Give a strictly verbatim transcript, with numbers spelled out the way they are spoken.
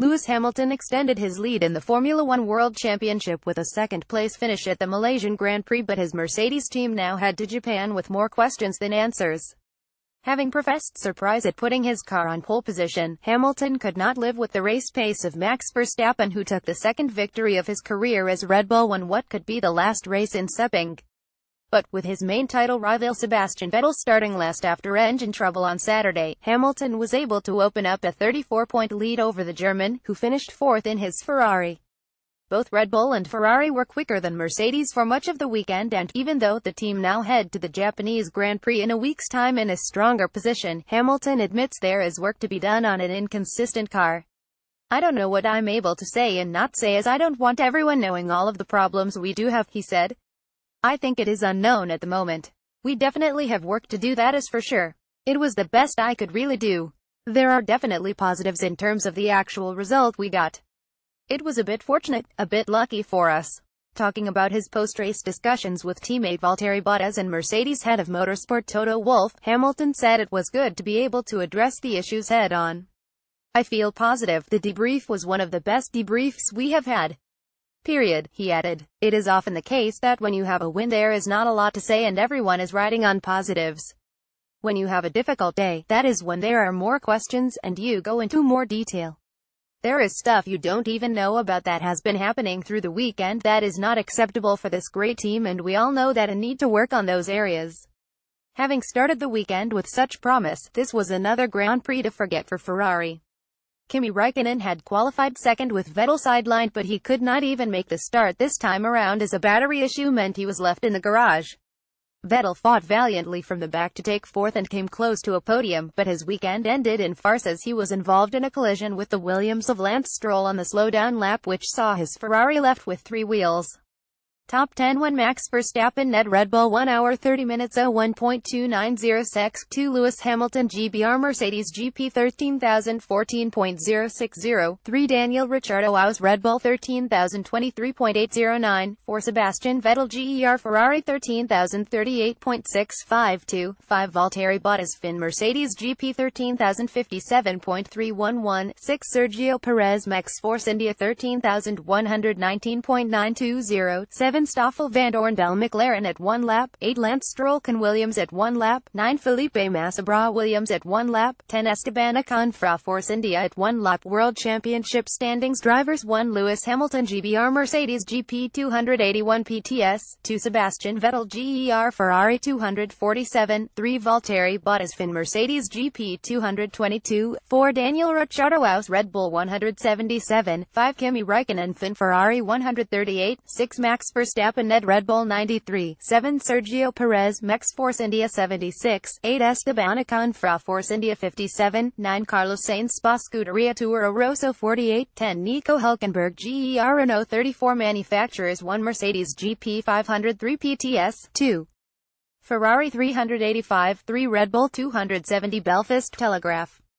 Lewis Hamilton extended his lead in the Formula One World Championship with a second-place finish at the Malaysian Grand Prix, but his Mercedes team now head to Japan with more questions than answers. Having professed surprise at putting his car on pole position, Hamilton could not live with the race pace of Max Verstappen, who took the second victory of his career as Red Bull won what could be the last race in Sepang. But, with his main title rival Sebastian Vettel starting last after engine trouble on Saturday, Hamilton was able to open up a thirty-four point lead over the German, who finished fourth in his Ferrari. Both Red Bull and Ferrari were quicker than Mercedes for much of the weekend, and, even though the team now head to the Japanese Grand Prix in a week's time in a stronger position, Hamilton admits there is work to be done on an inconsistent car. "I don't know what I'm able to say and not say, as I don't want everyone knowing all of the problems we do have," he said. "I think it is unknown at the moment. We definitely have work to do, that is for sure. It was the best I could really do. There are definitely positives in terms of the actual result we got. It was a bit fortunate, a bit lucky for us." Talking about his post-race discussions with teammate Valtteri Bottas and Mercedes head of motorsport Toto Wolff, Hamilton said it was good to be able to address the issues head-on. "I feel positive. The debrief was one of the best debriefs we have had. Period," he added. "It is often the case that when you have a win there is not a lot to say and everyone is riding on positives. When you have a difficult day, that is when there are more questions and you go into more detail. There is stuff you don't even know about that has been happening through the weekend that is not acceptable for this great team, and we all know that and need to work on those areas." Having started the weekend with such promise, this was another Grand Prix to forget for Ferrari. Kimi Raikkonen had qualified second with Vettel sidelined, but he could not even make the start this time around as a battery issue meant he was left in the garage. Vettel fought valiantly from the back to take fourth and came close to a podium, but his weekend ended in farce as he was involved in a collision with the Williams of Lance Stroll on the slowdown lap, which saw his Ferrari left with three wheels. Top ten when Max Verstappen led Red Bull one hour thirty minutes oh one point two nine zero seconds, two Lewis Hamilton G B R Mercedes G P thirteen thousand fourteen point zero six zero, three Daniel Ricciardo Aus Red Bull thirteen thousand twenty-three point eight zero nine, four Sebastian Vettel G E R Ferrari thirteen thousand thirty-eight point six five two, five Valtteri Bottas Finn Mercedes G P thirteen thousand fifty-seven point three one one, six Sergio Perez Max Force India thirteen thousand one hundred nineteen point nine two zero, seven Stoffel Vandoorne Bell McLaren at one lap, eight Lance Stroll Can Williams at one lap, nine Felipe Massa Bra Williams at one lap, ten Esteban Ocon Fra Force India at one lap. World Championship standings: drivers: one Lewis Hamilton G B R Mercedes G P two hundred eighty-one P T S, two Sebastian Vettel G E R Ferrari two hundred forty-seven, three Valtteri Bottas Finn Mercedes G P two hundred twenty-two, four Daniel Ricciardo Aus Red Bull one hundred seventy-seven, five Kimi Raikkonen Finn Ferrari one hundred thirty-eight, six Max Verstappen Ned Red Bull ninety-three, seven Sergio Perez Max Force India seventy-six, eight Esteban Ocon Fra Force India fifty-seven, nine Carlos Sainz Spa Scuderia Toro Rosso forty-eight, ten Nico Hülkenberg G E R Renault thirty-four Manufacturers one Mercedes G P five hundred three P T S, two Ferrari three hundred eighty-five, three Red Bull two hundred seventy Belfast Telegraph.